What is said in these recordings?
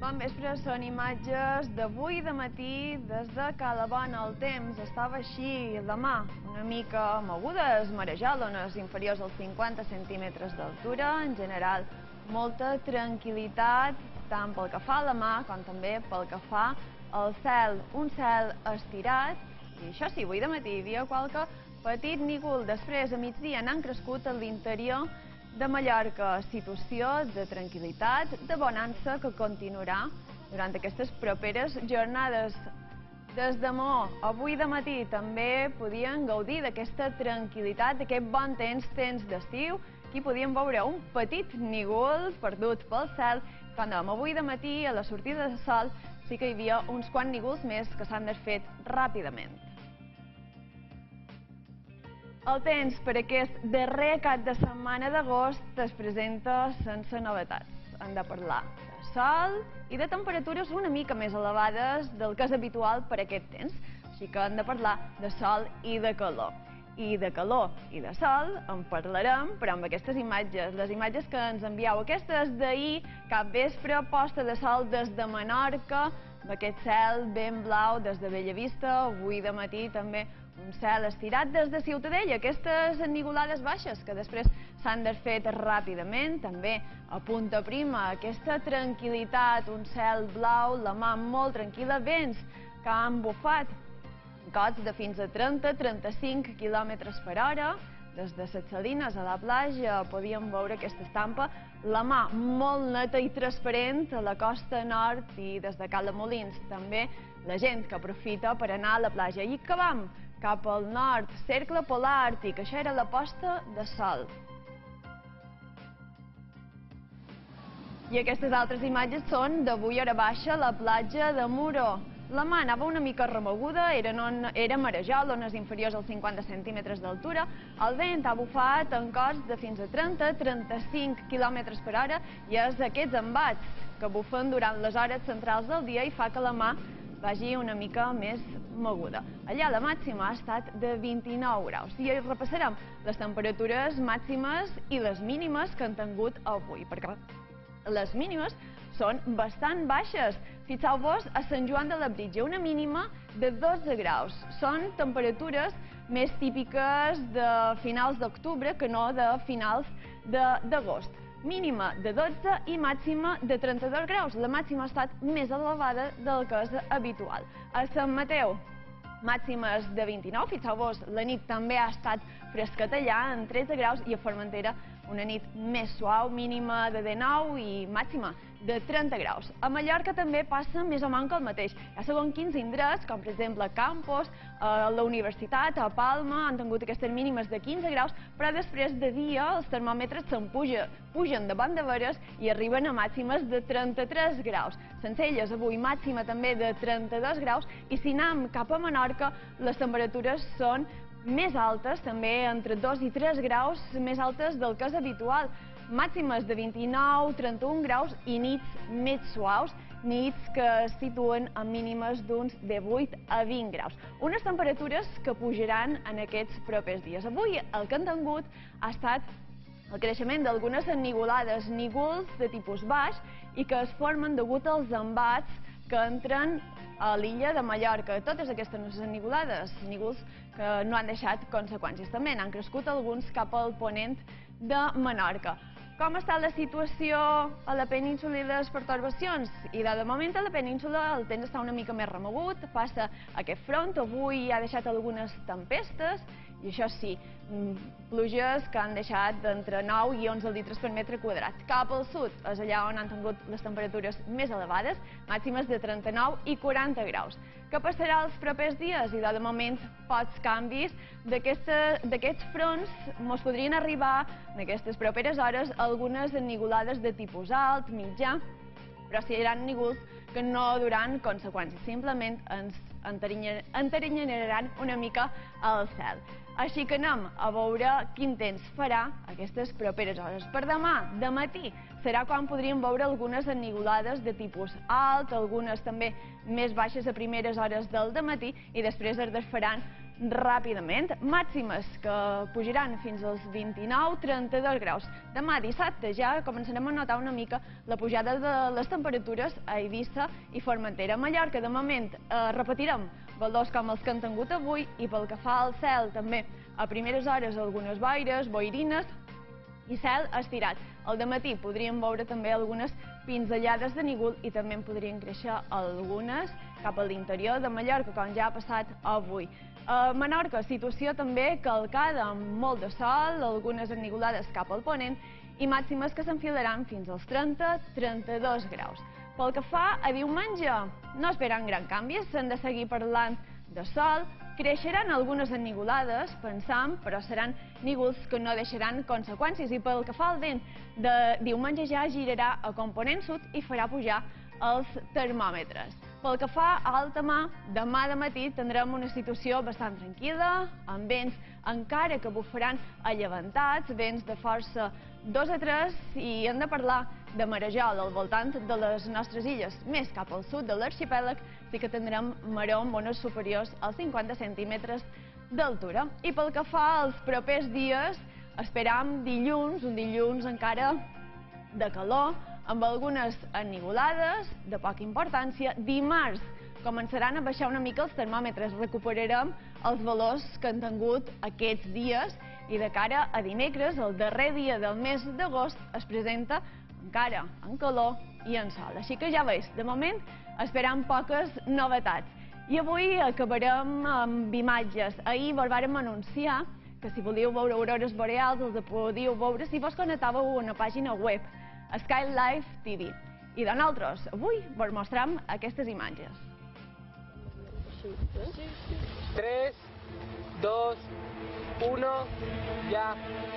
Bon vespre, són imatges d'avui de matí, des de Cala Bona. El temps estava així, la mà una mica moguda, marejant zones inferiors als 50 centímetres d'altura. En general, molta tranquil·litat, tant pel que fa a la mà com també pel que fa al cel. Un cel estirat, i això sí, avui de matí hi havia qualque petit nígol. Després, a migdia, n'han crescut a l'interior de Mallorca, situació de tranquil·litat, de bonança que continuarà durant aquestes properes jornades. Des de Maó, avui de matí també podien gaudir d'aquesta tranquil·litat, d'aquest bon temps d'estiu. Aquí podíem veure un petit nígol perdut pel cel. Quan dèiem avui de matí, a la sortida de sol, sí que hi havia uns quants nígols més que s'han desfet ràpidament. El temps per aquest darrer cap de setmana d'agost es presenta sense novetats. Hem de parlar de sol i de temperatures una mica més elevades del que és habitual per aquest temps. Així que hem de parlar de sol i de calor. I de calor i de sol en parlarem, però amb aquestes imatges. Les imatges que ens envieu, aquestes d'ahir, cap vespre, posta de sol des de Menorca, amb aquest cel ben blau des de Bellavista, avui de matí també un cel estirat des de Ciutadella, aquestes ennivolades baixes que després s'han desfet ràpidament, també a Punta Prima, aquesta tranquil·litat, un cel blau, la mà molt tranquil·la, vents que han bufat cots de fins a 30-35 km per hora. Des de les Salines a la platja podíem veure aquesta estampa, la mà molt neta i transparent a la costa nord i des de Cala Molins també la gent que aprofita per anar a la platja. I acabam cap al nord, cercle polar àrtic, això era la posta de sol. I aquestes altres imatges són d'avui hora baixa a la platja de Muro. La mà anava una mica remoguda, era marejol, zones inferiors als 50 centímetres d'altura. El vent ha bufat en cots de fins a 30-35 km per hora i és aquests embats que bufen durant les hores centrals del dia i fa que la mà vagi una mica més moguda. Allà la màxima ha estat de 29 graus. I repassarem les temperatures màximes i les mínimes que han tingut avui, perquè les mínimes són bastant baixes. Fixeu-vos a Sant Joan de Labritja, una mínima de 12 graus. Són temperatures més típiques de finals d'octubre que no de finals d'agost. Mínima de 12 i màxima de 32 graus. La màxima ha estat més elevada del que és habitual. A Sant Mateu, màximes de 29, fixeu-vos, la nit també ha estat fresqueta allà, en 13 graus, i a Formentera una nit més suau, mínima de 19 i màxima de 30 graus. A Mallorca també passa més o menys el mateix. Hi ha segons quins indrets, com per exemple Campos, la Universitat, a Palma, han tingut aquestes mínimes de 15 graus, però després de dia els termòmetres pugen de bon de veres i arriben a màximes de 33 graus. Sencelles, avui màxima també de 32 graus, i si anem cap a Menorca, les temperatures són més altes, també entre 2 i 3 graus més altes del que és habitual. Màximes de 29-31 graus i nits més suaus, nits que es situen a mínimes d'uns de 8 a 20 graus. Unes temperatures que pujaran en aquests propers dies. Avui el que han tingut ha estat el creixement d'algunes ennivolades, nígols de tipus baix i que es formen degut als embats que entren a l'illa de Mallorca. Totes aquestes ennivolades, nígols que no han deixat conseqüències. També n'han crescut alguns cap al ponent de Menorca. Com està la situació a la península i les pertorbacions? I de moment a la península el temps està una mica més remogut, passa aquest front, avui ha deixat algunes tempestes, i això sí, pluges que han deixat d'entre 9 i 11 litres per metre quadrat. Cap al sud és allà on han tingut les temperatures més elevades, màximes de 39 i 40 graus. Què passarà els propers dies? I de moment pocs canvis d'aquests fronts ens podrien arribar en aquestes properes hores algunes ennivolades de tipus alt, mitjà, però seran nígols que no duran conseqüències, simplement ens enteranyinaran una mica al cel. Així que anem a veure quin temps farà aquestes properes hores. Per demà, de matí, serà quan podríem veure algunes ennivolades de tipus alt, algunes també més baixes a primeres hores del dematí, i després es desfaran ràpidament, màximes que pujaran fins als 29-32 graus. Demà dissabte ja començarem a notar una mica la pujada de les temperatures a Eivissa i Formentera. A Mallorca, de moment, repetirem valors com els que han tingut avui i pel que fa al cel també a primeres hores algunes boires, boirines i cel estirat. Al dematí podríem veure també algunes pinzellades de nígol i també en podrien créixer algunes cap a l'interior de Mallorca, com ja ha passat avui. A Menorca, situació també calcada, amb molt de sol, algunes ennigolades cap al ponent i màximes que s'enfilaran fins als 30-32 graus. Pel que fa a diumenge, no esperen gran canvis, s'han de seguir parlant de sol, creixeran algunes ennigolades, pensam, però seran nígols que no deixaran conseqüències. I pel que fa al vent, de diumenge ja girarà a component sud i farà pujar els termòmetres. Pel que fa a alta mar, demà de matí tindrem una situació bastant tranquil·la, amb vents encara que bufaran a llevantats, vents de força 2 a 3, i hem de parlar de marejol al voltant de les nostres illes. Més cap al sud de l'arxipèlag sí que tindrem maror amb ones superiors als 50 centímetres d'altura. I pel que fa als propers dies, esperam dilluns, un dilluns encara de calor, amb algunes ennivolades de poca importància. Dimarts començaran a baixar una mica els termòmetres, recuperarem els valors que han tingut aquests dies i de cara a dimecres, el darrer dia del mes d'agost, es presenta encara en calor i en sol. Així que ja veus, de moment esperam poques novetats. I avui acabarem amb imatges. Ahir vos vàrem anunciar que si volíeu veure aurores boreals els podíeu veure si vos connectàveu a una pàgina web, SkyLife TV. I de nosaltres, avui vos mostrem aquestes imatges. 3, 2, 1, ja!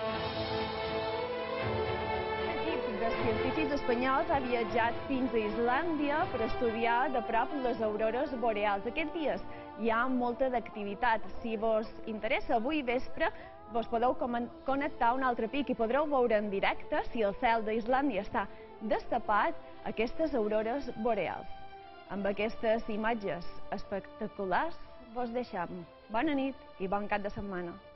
L'equip de científics espanyols ha viatjat fins a Islàndia per estudiar de prop les aurores boreals. Aquests dies hi ha molta d'activitat. Si vos interessa, avui vespre vos podeu connectar a un altre pic i podreu veure en directe, si el cel d'Islàndia està destapat, aquestes aurores boreals. Amb aquestes imatges espectaculars vos deixem. Bona nit i bon cap de setmana.